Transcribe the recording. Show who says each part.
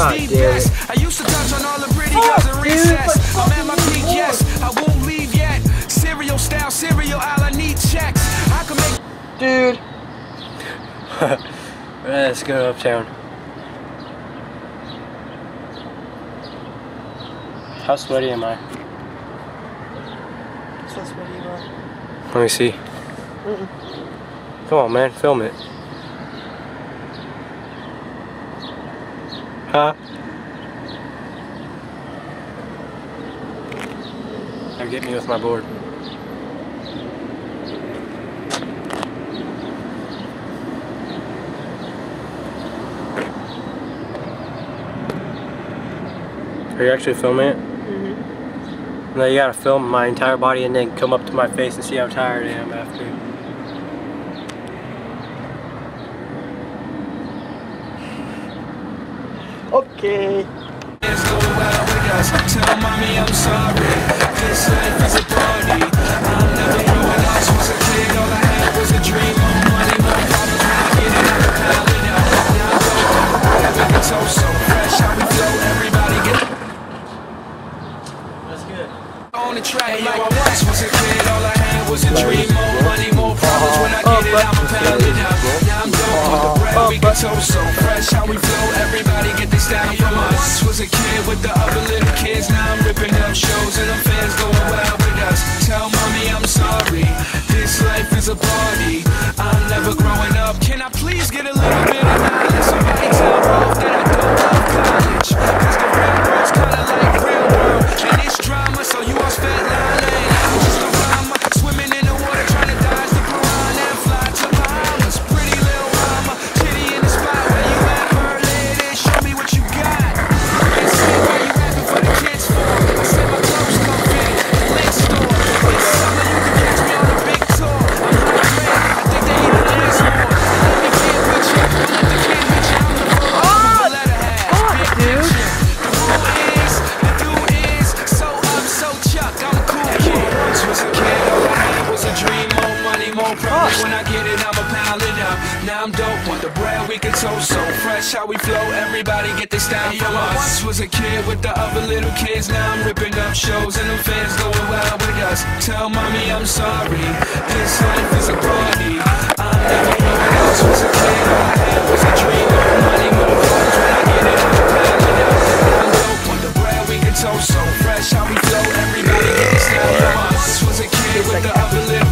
Speaker 1: God
Speaker 2: Steve
Speaker 1: damn
Speaker 2: Best.
Speaker 1: it.
Speaker 2: I used to touch on all the pretty girls in recess. I'm at my peak, yes. I won't leave yet. Cereal style, cereal aisle, I need checks. I can make.
Speaker 1: Dude. Let's go uptown. How sweaty am I?
Speaker 3: So sweaty you are.
Speaker 1: Let me see. Come on, man, film it. Huh? Now get me with my board. Are you actually filming it? Mm-hmm. Now you gotta film my entire body and then come up to my face and see how tired I am after.
Speaker 3: Okay.
Speaker 2: Tell mommy I'm sorry. This life is a party. I'll never know when I was a kid. All I had was a dream. More money, more problems. When I get it, I'm a pound it up. Now I don't know. We can toast so fresh. How we flow, everybody get.
Speaker 1: That's good.
Speaker 2: On the track like I once was a kid. All I had was a dream. More money, more problems. When I get it, I'm a pound it up. Now I'm done on the bread. We can toast so fresh. How we flow, everybody get this down from us. Was a kid with the other little kids. Now I'm ripping up shows and the fans going wild with us. Tell mommy I'm sorry. This life is a party. I'm never growing up. Can I please get a little bit of knowledge? Somebody tell Rolf that I don't love college. Cause the real world's kinda like real world. And it's drama, so you all fat line. I'm just a rhymer, swimming in the water, trying to dodge the piranha and fly to Bahamas. Pretty little mama, titty in the spot where you at, Berlin. Show me what you got. And see why you rapping for the kids for. I said my clothes come fit, the link store. This summer you can catch me on a big tour. I'm high grade, I think they even ask more. Let me get with you, don't let the kid hit you. I'm the full of the letterhead. Big picture. The dude is so up, so chuck. I'm a cool kid. Once was a kid, all I had was a dream. More money, more problems. When I get it, I'ma pound it up. Now I'm dope, want the bread, we can toast so fresh. How we flow, everybody get this down from us. Once was a kid with the other little kids. Now I'm ripping up shows and the fans going wild with us. Tell mommy I'm sorry. This life is a party. I never know when I was a kid. All I had was a dream. More money, more problems. When I get it, I'ma pound it up. Now I'm dope, want the bread, we can toast so fresh. How we flow, everybody get this down from us. Once was a kid with the other little